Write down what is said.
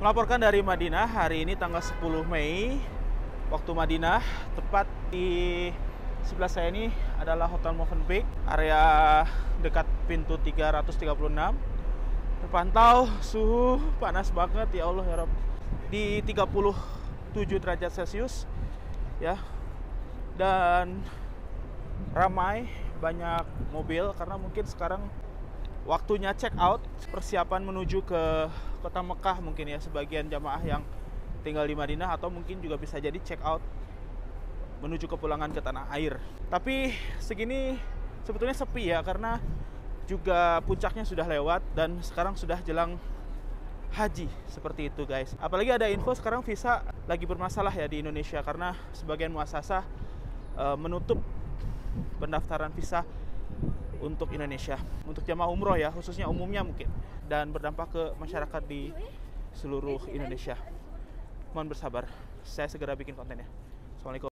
Melaporkan dari Madinah, hari ini tanggal 10 Mei, waktu Madinah, tepat di sebelah saya ini adalah Hotel Movenpick, area dekat pintu 336. Terpantau suhu panas banget, ya Allah ya Rabb, di 37 derajat Celcius ya. Dan ramai, banyak mobil karena mungkin sekarang waktunya check out, persiapan menuju ke kota Mekah mungkin ya, sebagian jamaah yang tinggal di Madinah, atau mungkin juga bisa jadi check out menuju kepulangan ke tanah air. Tapi segini sebetulnya sepi ya, karena juga puncaknya sudah lewat dan sekarang sudah jelang haji, seperti itu guys. Apalagi ada info sekarang visa lagi bermasalah ya di Indonesia, karena sebagian muasasah menutup pendaftaran visa untuk Indonesia, untuk jamaah umroh ya, khususnya umumnya mungkin, dan berdampak ke masyarakat di seluruh Indonesia. Mohon bersabar, saya segera bikin kontennya. Assalamualaikum.